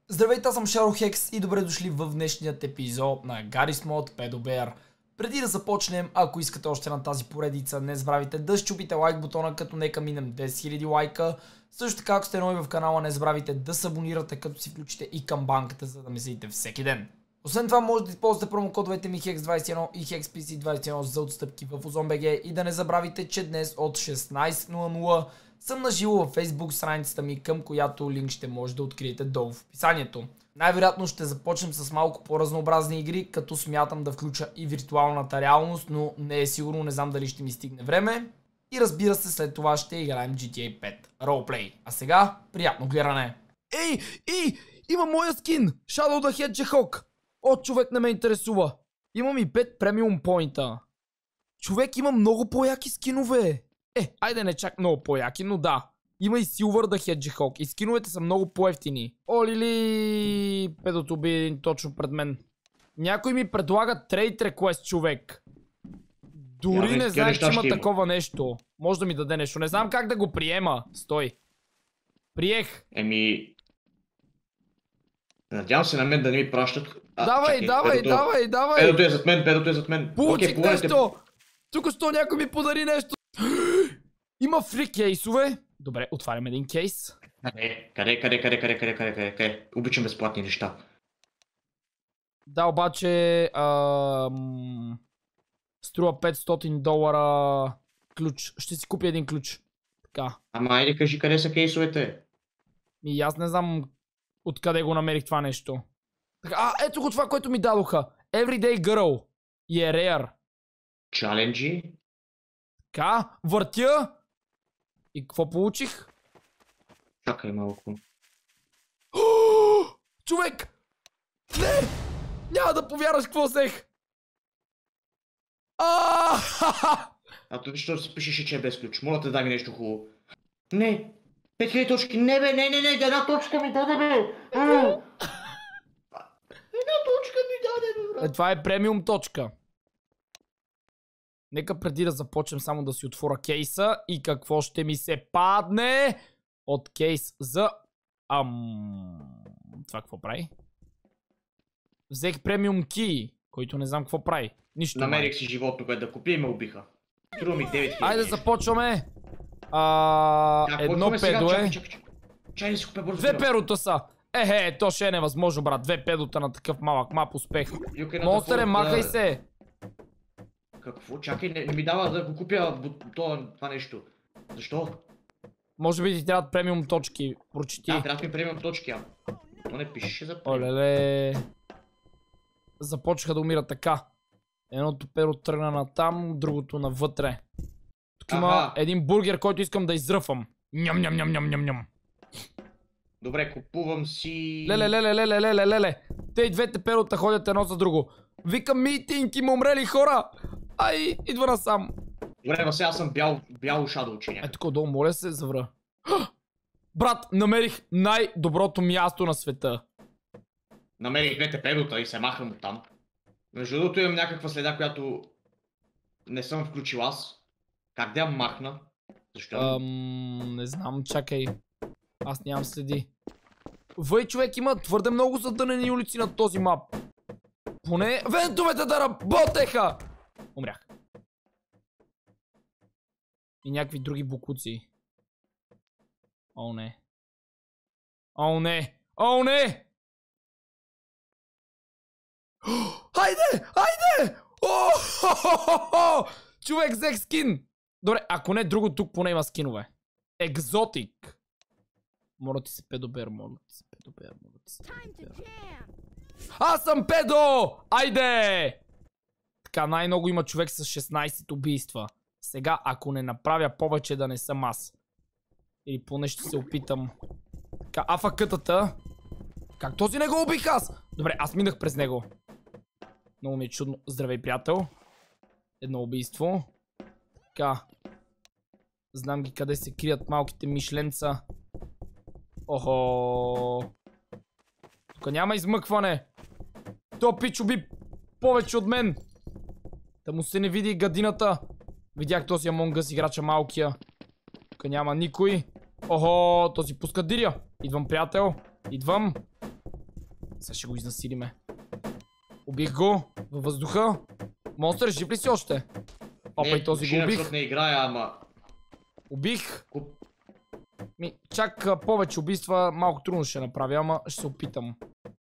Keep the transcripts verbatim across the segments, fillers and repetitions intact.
Здравейте, аз съм Шарохекс и добре дошли в днешният епизод на Garry's Mod PedoBear. Преди да започнем, ако искате още на тази поредица, не забравяйте да щупите лайк бутона, като нека минем десет хиляди лайка. Също така, ако сте нови в канала, не забравяйте да се абонирате, като си включите и камбанката, за да ме следите всеки ден. Освен това, можете да използвате промокодовете ми хекс двайсет и едно и хекс пи си двайсет и едно за отстъпки в OzonBG и да не забравяйте, че днес от шестнайсет нула нула съм наживо във Facebook страницата ми, към която линк ще може да откриете долу в описанието. Най-вероятно ще започнем с малко по-разнообразни игри, като смятам да включа и виртуалната реалност, но не е сигурно, не знам дали ще ми стигне време. И разбира се, след това ще играем джи ти ей пет Roleplay. А сега, приятно гледане! Ей, ей, има моя скин! Shadow the Hedgehog! О, човек не ме интересува! Имам и пет премиум поинта. Човек, има много по-яки скинове! Е, айде не чак много по-яки, но да. Има и Silver the Hedgehog и скиновете са много по-ефтини. О, лили, педото би точно пред мен. Някой ми предлага трейд реквест, човек. Дори yeah, не знам, че има такова нещо. Може да ми даде нещо. Не знам как да го приема. Стой. Приех. Еми... Надявам се на мен да не ми пращат. А, давай, чакай, давай, педото... давай, давай. Педото е зад мен, педото е зад мен. Получих okay, нещо. Тук що някой ми подари нещо. Има фри кейсове. Добре, отварям един кейс. Къде, къде, къде, къде, къде, къде, къде, къде, къде? Обичам безплатни неща. Да, обаче... Ам... струва петстотин долара ключ. Ще си купя един ключ. Така. Ама айде кажи къде са кейсовете. И аз не знам откъде го намерих това нещо. Така, а, ето го това, което ми дадоха. Everyday Girl. И е rare. Чаленджи. Така, въртя. И какво получих? Чакай малко. Човек! Не! Няма да повярваш какво взех! А то защо се пишеше, че е без ключ? Моля те, дай ми нещо хубаво. Не! пет хиляди точки! Не бе, не, не, не! Една точка ми даде, бе! Една точка ми даде, бе, брат! Е, това е премиум точка. Нека преди да започнем само да си отворя кейса и какво ще ми се падне от кейс за... Ам... Това какво прави? Взех премиум ки, който не знам какво прави. Нищо. Намерих си животно, което да купя и ме убиха. Струва ми девет хиляди. Айде започваме. А, да, едно педо е. Чакай, чакай, чакай. Чай да си купя бързо. Две перота са. Ехе, то ще е невъзможно, брат. Две педота на такъв малък мап успех. Монстъре, махай се. Какво? Чакай, не, не ми дава да го купя това, това нещо. Защо? Може би ти трябват премиум точки. Прочети. Да, трябва ми премиум точки, а. То не пишеше за премиум. Олеле. Започнаха да умират така. Едното перо тръгна на там, другото навътре. Тук има ага. един бургер, който искам да изръфам. Ням, ням, ням, ням, ням, ням. Добре, купувам си... Леле, леле, леле, леле, леле. Те и двете перота ходят едно за друго. Викам митинг, има умрели хора. Ай, идва насам. Добре, ма сега аз съм бял, бяло шадо ученя. Е, тук долу, моля се, завра. Брат, намерих най-доброто място на света. Намерих двете перота и се махам от там. Между другото имам някаква следа, която не съм включил аз. Как да я махна? Защо? Ам, не знам, чакай. Аз нямам следи. Въй, човек, има твърде много задънени улици на този мап. Поне вентовете да работеха! Умрях. И някакви други букуци. О, не. О, не! О, не! Хайде! Хайде! О! Човек, взех скин! Добре, ако не друго, тук поне има скинове. Екзотик. Моля ти се, педобер, моля ти се, педобер, моля ти се, педобер. Аз съм педо! Айде! Така, най-много има човек с шестнайсет убийства. Сега, ако не направя повече, да не съм аз. Или поне ще се опитам. Така, афакътата. Как този не го убих аз? Добре, аз минах през него. Много ми е чудно. Здравей, приятел. Едно убийство. Така. Знам ги къде се крият малките мишленца. Охо. Тук няма измъкване. То пич уби повече от мен. Да му се не види гадината. Видях този Among Us играча малкия. Тук няма никой. Охо, този пуска диря. Идвам, приятел. Идвам. Сега ще го изнасилиме. Убих го във въздуха. Монстър, жив ли си още? Опа, не, и този го убих. не играя, ама... Убих. Куп... Ми, чак а, повече убийства малко трудно ще направя, ама ще се опитам.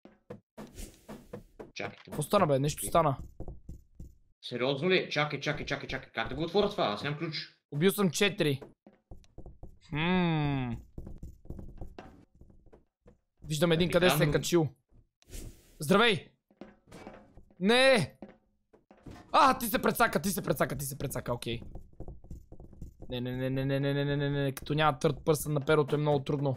Чакайте. Какво стана, бе? Нещо стана. Сериозно ли? Чакай, чакай, чакай, чакай. Как да го отворя това? Аз нямам ключ. Убил съм четири. Хммм. Виждам един къде се е качил. Здравей! Не! А, ти се прецака, ти се прецака, ти се прецака, окей. Не, не, не, не, не, не, не, не, не, не, като няма търт пърсън на перото е много трудно.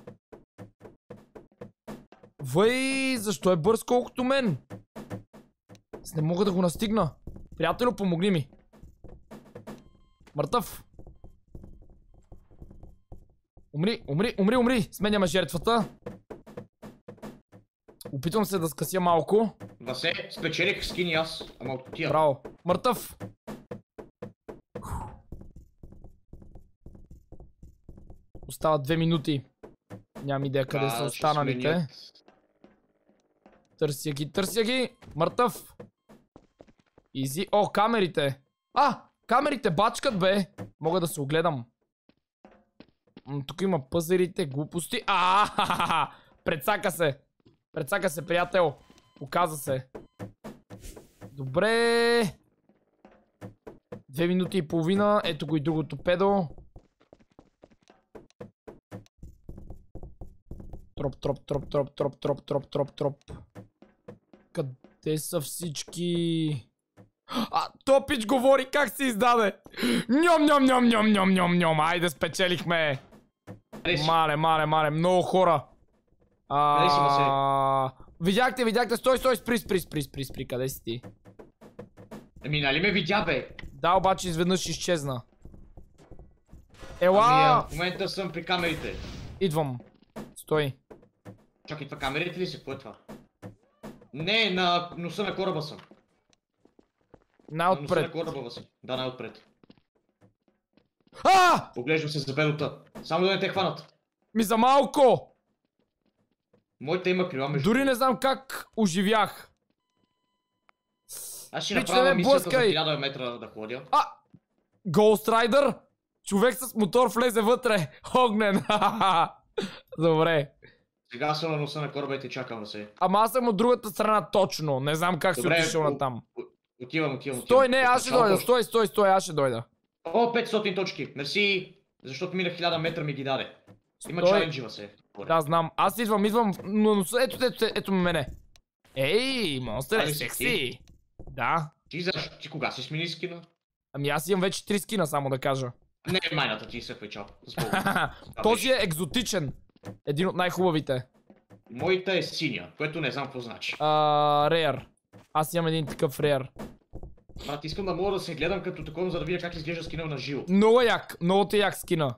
Въй, защо е бърз колкото мен? Аз не мога да го настигна. Приятелю, помогни ми. Мъртъв. Умри, умри, умри, умри. Сменяме жертвата. Опитвам се да скъся малко. Васе, спечелих скини аз, ама от тия. Браво. Мъртъв. Остават две минути. Нямам идея къде са останалите. Търся ги, търся ги. Мъртъв. Изи. О, камерите. А, камерите бачкат, бе. Мога да се огледам. М, тук има пъзерите, глупости. А, прецака се. Прецака се, приятел. Оказа се. Добре. Две минути и половина. Ето го и другото педо. Троп, троп, троп, троп, троп, троп, троп, троп, троп. Къде са всички? А, Топич говори как се издаде. Ньом, ньом, ньом, ньом, ньом, ньом, ньом. Айде, спечелихме. Мале, мале, мале. Много хора. Къде си, Васе? Видяхте, видяхте. Стой, стой, спри, спри, спри, спри, спри. Къде си ти? Еми, нали ме видя, бе? Да, обаче изведнъж изчезна. Ела! Ами, в момента съм при камерите. Идвам. Стой. Чакай, това камерите ли си? Какво е това? Не, на носа на кораба съм. На носа Най-отпред. на кораба си. Да, най-отпред. А! Поглеждам се за бедота. Само да не те хванат. Ми за малко! Моята има крила между... Дори не знам как оживях. Аз ще Пич, направя не ме мисията за блъскай. хиляда метра да ходя. А! Ghost Rider? Човек с мотор влезе вътре. Огнен. Добре. Сега съм на носа на кораба и те чакам да се. Ама аз съм от другата страна точно. Не знам как си Добре, отишъл о- на там. Отивам, отивам, отивам. Стой, не, аз ще Начало дойда. почва. Стой, стой, стой, аз ще дойда. О, петстотин точки. Мерси. Защото мина хиляда метра ми ги даде. Има Стой. чаленджи, се. Да, знам. Аз идвам, идвам. Но, но ето, ето, ето, ето мене. Ей, монстър е Ами си секси. ти. Да. Ти, за... ти кога си смени скина? Ами аз имам вече три скина, само да кажа. Не, майната ти се чал. Този е екзотичен. Един от най-хубавите. Моята е синя, което не знам какво значи. А, Рейър. Аз имам един такъв Рейър. Брат, искам да мога да се гледам като такова, за да видя как изглежда скина на живо. Много як, много те як скина.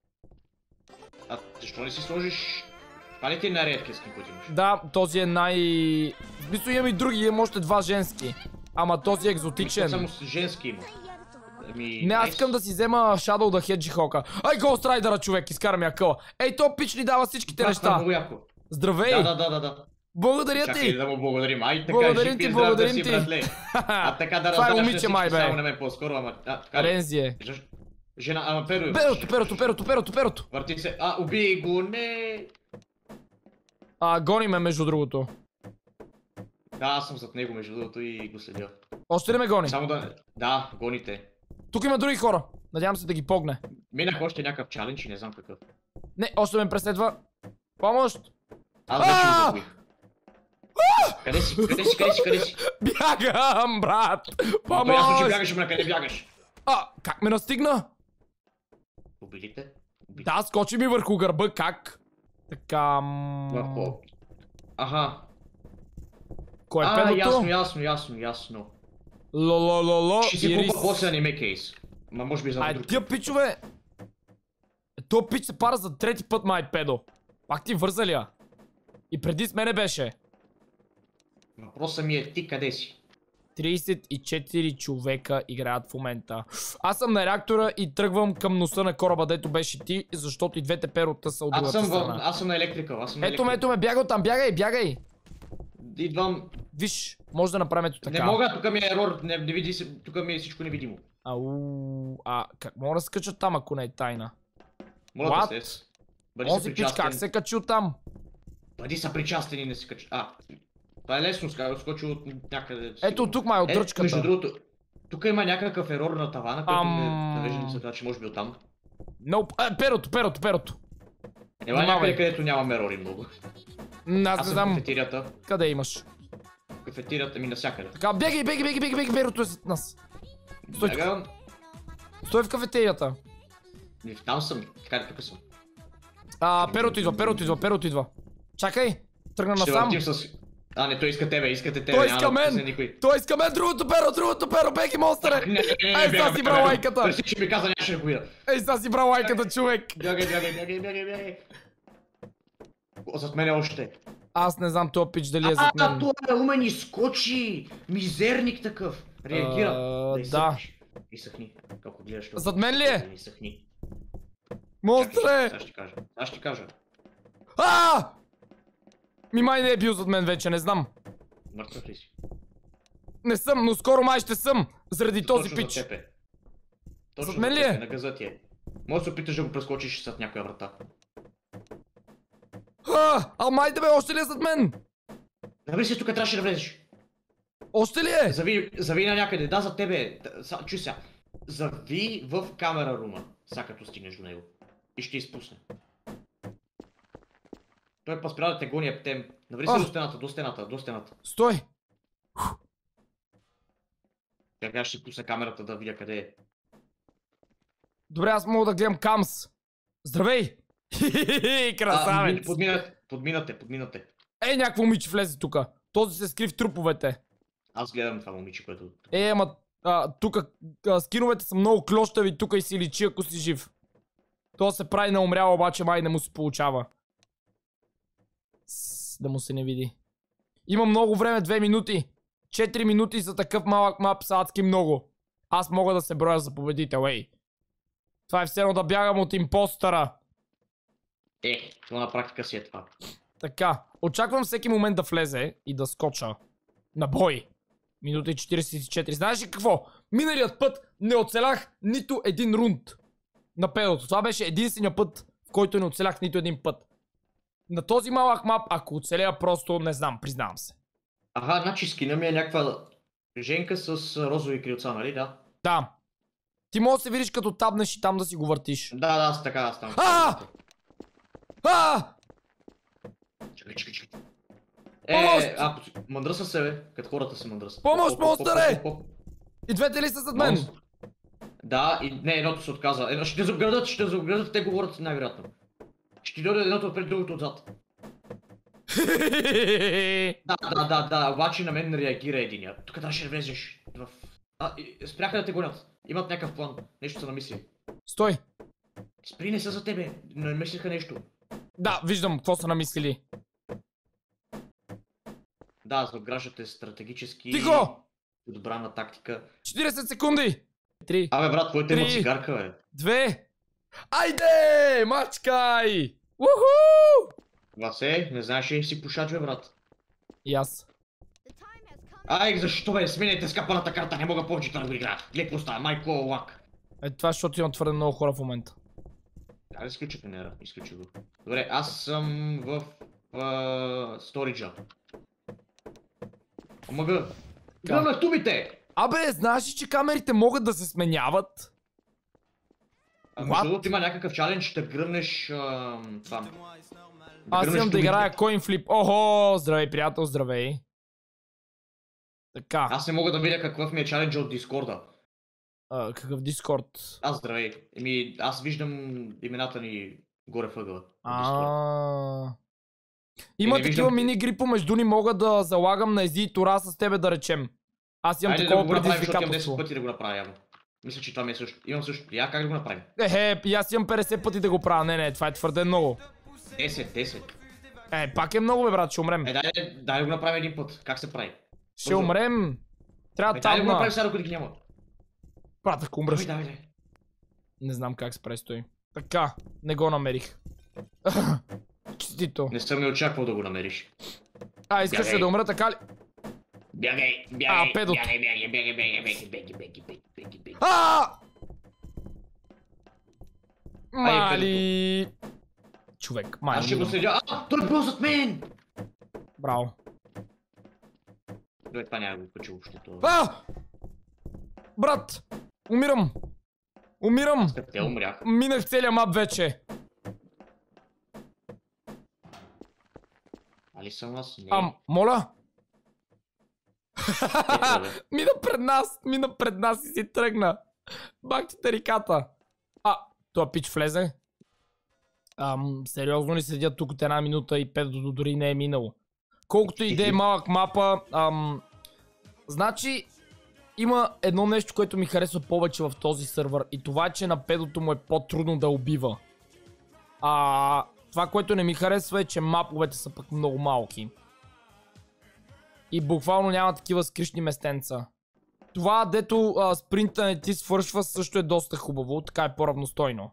А защо не си сложиш... Това ли ти е най-редкият скин, който имаш? Да, този е най... В смисъл имам и други, имам още два женски. Ама този е Ами, екзотичен. само с женски има. Ами, Не, аз найс. искам да си взема Shadow the Hedgehog. Ай, Ghost Rider-а, човек, изкарам я къла. Ей, то пич ни дава всичките Това е неща. много яко. Здравей! Да, да, да, да, да. Благодаря Чакай ти! да му благодарим. Ай, така, Благодарим жив ти, и здрав да благодарим си, ти. братле. А така да Това е раздаваш на момиче, всички, май, бе. само на мен по-скоро, ама... А, така ли? Рензи е. Ж- Жена, ама перо е. Перото, перото, перото, перото, перото. Върти се. А, убий го, не. А, гони ме между другото. Да, аз съм зад него между другото и го следя. Още ли ме гони? Само да... Да, гоните. Тук има други хора. Надявам се да ги погне. Минах още някакъв чалендж и не знам какъв. Не, още ме преследва. Помощ! Аз вече го А! загубих. Къде си? Къде си? Къде си? Къде си? Бягам, брат! Ама ясно, че Помощ! бягаш, ама къде бягаш? А, как ме настигна? Убилите? Убили. Да, скочи ми върху гърба, как? Така... м, Върху. Аха. Кой е А, педото? ясно, ясно, ясно, ясно. Лолололо, Ще си Ирис. купа после аниме кейс. Ма може би за Ай, друг. тия пичове... Е, то пич се пара за трети път, май, педо. Пак ти върза ли я? И преди с мене беше. Въпросът ми е ти къде си? трийсет и четири човека играят в момента. Аз съм на реактора и тръгвам към носа на кораба, дето беше ти, защото и двете перота са от Аз другата съм, в... страна. аз съм на електрикъл, аз съм на Ето ме, електрикъл. ето ме, бягай оттам, бягай, бягай! идвам. Виж, може да направим ето така. Не мога, тук ми е ерор, не, не види се, тук ми е всичко невидимо. Ау, а как мога да се кача там, ако не е тайна? Моля те се. Бъди Онзи пич как се качил там? Бъди съпричастен и не се качи. А, това е лесно, скочи от някъде. Ето тук май, от е, дръчката. Между другото, тук има някакъв ерор на тавана, който Ам... ме навежда на това, че може би оттам. Nope. Е, перото, перото, перото. Ела някъде, където няма ерори много. Аз не съм в знам. кафетерията. Къде имаш? В кафетерията ми навсякъде. Така, бегай, бегай, бегай, бегай, бегай, перото е зад нас. Стой тук. Бягам. Стой в кафетерията. И там съм, така тук съм. А, перото идва, перото идва, перото идва. Чакай, тръгна Ще насам. въртим с... А, не, той иска тебе, искате тебе, Той няма иска да пусне мен! никой. Той иска мен, другото перо, другото перо, беги, монстъре! Не, не, не, Ей, бягам, сега си бягам, брал бягам. лайката! Преси, че ми каза, нямаше да го видя. Ей, сега си брал лайката, човек! Бягай, бягай, бягай, бягай, бягай. О, зад мен е още. Аз не знам този пич дали е А, зад мен. той е умен, изскочи! Мизерник такъв. Реагира. А, Дай да. съхниш. Изсъхни. Ако гледаш това. Зад мен ли е? Изсъхни. Монстре! Аз ще ти кажа. Аз ще ти кажа. А! Ми май не е бил зад мен вече, не знам. Мъртъв ли си? Не съм, но скоро май ще съм. Заради този Точно пич. за теб е. Точно Зад мен за ли теб е? На газа ти е. Може да се опиташ да го прескочиш зад някоя врата. А, а май да бе, още ли е зад мен? Наври си, тук трябваше да влезеш. Още ли е? Зави, зави на някъде, да, за тебе е. Т- са- Чуй сега. Зави в камера рума, сега като стигнеш до него. И ще изпусне. Той па спря да те гони ептем. Наври се А. до стената, до стената, до стената. Стой! Сега ще си пусна камерата да видя къде е. Добре, аз мога да гледам камс. Здравей! Хи-хи-хи, А, красавец! подминате, подминате, подминате. Ей, някакво момиче влезе тука. Този се скри в труповете. Аз гледам това момиче, което... Е, ама тука а, скиновете са много клощави тука и си личи, ако си жив. То се прави на умрял, обаче май не му се получава. С, да му се не види. Има много време, две минути. Четири минути за такъв малък мап са адски много. Аз мога да се броя за победител, ей. Това е все едно да бягам от импостъра. Е, това на практика си е това. Така, очаквам всеки момент да влезе и да скоча на бой. Минута и четиридесет и четири. Знаеш ли какво? Миналият път не оцелях нито един рунд на педото. Това беше единствения път, в който не оцелях нито един път. На този малък мап, ако оцеля, просто не знам, признавам се. Аха, значи скина ми е някаква женка с а, розови крилца, нали? Да. Да. Ти можеш да се видиш като табнеш и там да си го въртиш. Да, да, аз така, аз там. А! А! Чакай, чакай, чакай. Помощ! Е, ако си- мъдръса се, бе, като хората се мъдръса. Помощ, монстъре! Поп, поп, поп, И двете ли са зад поп. мен? Монстър. Да, и не, едното се отказа. Едно, ще те заобградат, ще те заобградат, те говорят най-вероятно. Ще ти дойде едното отпред, другото отзад. Да, да, да, да, обаче на мен не реагира единия. Тук трябваше да влезеш в... А, и- спряха да те гонят. Имат някакъв план. Нещо са намислили. Стой. Спри, не са за тебе. Не мислиха нещо. Да, виждам какво са намислили. Да, заобграждат е стратегически... Тихо! Подбрана тактика. четиридесет секунди. Три. Абе, брат, твоите има Три. цигарка, бе. Две. Айде! Мачкай! Уху! Васе, не знаеш ли си пушач, бе, брат? И аз. Ай, защо, бе? Сменяйте скапаната карта, не мога повече да го игра. Глед какво става, майко лак. Е, това е, защото имам твърде много хора в момента. Да, изключи пенера, изключи го. Добре, аз съм в... в... сториджа. Омага. Гръмнах тубите! Абе, знаеш ли, че камерите могат да се сменяват? А, What? между другото има някакъв чалендж да гръмнеш... ам, това. Да Аз гръмнеш имам да тубите. играя coin flip. Охо, здравей, приятел, здравей. Така, Аз не мога да видя какъв ми е чаленджа от Дискорда. а, какъв Дискорд? Аз здравей. Еми, аз виждам имената ни горе въгъла. от Discord. А. Има не такива виждам- мини игри помежду ни, мога да залагам на Ези и Тора с тебе да речем. Аз имам Айде да такова го направим, защото имам десет предизвикателство. пъти да го направя явно. Мисля, че това ми е също. Имам също. Я как да го направим? Ехе, и аз имам петдесет пъти да го правя. Не, не, това е твърде много. десет, десет. Е, пак е много, бе, брат, ще умрем. Е, дай, дай да го направим един път. Как се прави? Ще бързо. умрем. Трябва Е, дай да го табна. направим сега, докато ги няма. Брат, ако умреш. Давай, давай, давай. Не знам как се престои. Така, не го намерих. Честито. Не съм и очаквал да го намериш. А, искаш ли да умра, така ли? Бягай, А, бягай, педото. бягай, бягай, бягай, бягай, бягай, бягай, бягай, бягай, бягай, бягай. А! Ай, Мали... Човек, май. Аз ще го следя. А, той е бил зад мен! Браво. Добре, това няма да го качи въобще. това. А! Брат! Умирам! Умирам! Скъп, те умрях. Минах целия мап вече. Али съм аз? Не. Ам, моля? Ето, бе. Мина пред нас! Мина пред нас и си тръгна. Бах ти тариката. А, това пич влезе. Ам, сериозно ли седя тук от една минута и пет до дори не е минало. Колкото и да е малък мапа, ам... Значи, има едно нещо, което ми харесва повече в този сървър и това е, че на педото му е по-трудно да убива. А това, което не ми харесва е, че маповете са пък много малки. И буквално няма такива скришни местенца. Това, дето а, спринта не ти свършва, също е доста хубаво, така е по-равностойно.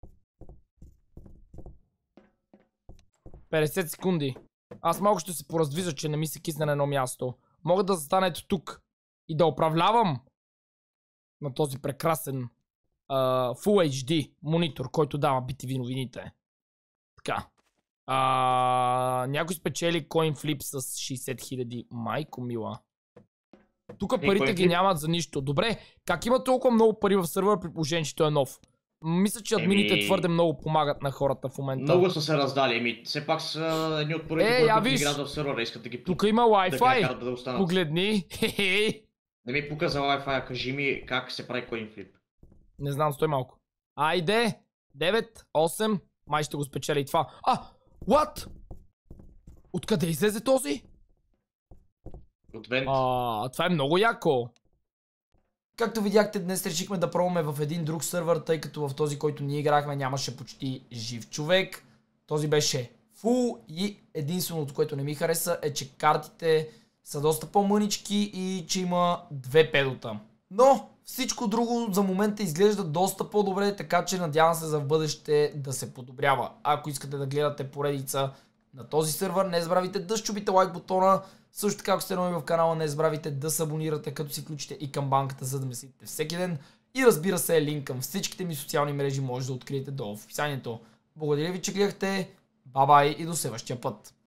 петдесет секунди. Аз малко ще се пораздвижа, че не ми се кисне на едно място. Мога да застана ето тук и да управлявам на този прекрасен uh, Full Ейч Ди монитор, който дава би ти ви новините. Така. Uh, някой спечели CoinFlip с шейсет хиляди. Майко мила. Тук Е, парите ги CoinFlip? нямат за нищо. Добре, как има толкова много пари в сервера при положение, че той е нов? Мисля, че админите Еми- твърде много помагат на хората в момента. Много са се раздали, еми все пак са едни от първите, Е, я които виж. играят в сервера, искат да ги Тук има да ги Wi-Fi. накарат да останат. Погледни. Хе-хе. Не ми пука за Wi-Fi, кажи ми как се прави CoinFlip. Не знам, стой малко. Айде! девет, осем, май ще го спечеля и това. А! What? Откъде излезе този? От Вент. А, това е много яко. Както видяхте, днес решихме да пробваме в един друг сървър, тъй като в този, който ние играхме, нямаше почти жив човек. Този беше фул и единственото, което не ми хареса е, че картите са доста по-мънички и че има две педота. Но всичко друго за момента изглежда доста по-добре, така че надявам се за в бъдеще да се подобрява. Ако искате да гледате поредица на този сървър, не забравяйте да щупите лайк бутона. Също така, ако сте нови в канала, не забравяйте да се абонирате, като си включите и камбанката, за да ме следите всеки ден. И разбира се, линк към всичките ми социални мрежи може да откриете долу в описанието. Благодаря ви, че гледахте. Бай-бай и до следващия път.